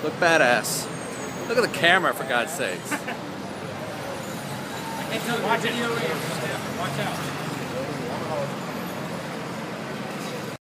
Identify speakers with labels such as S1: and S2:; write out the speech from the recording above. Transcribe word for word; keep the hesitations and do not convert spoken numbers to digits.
S1: Look badass. Look at the camera, for God's sakes.
S2: Watch it. Watch out.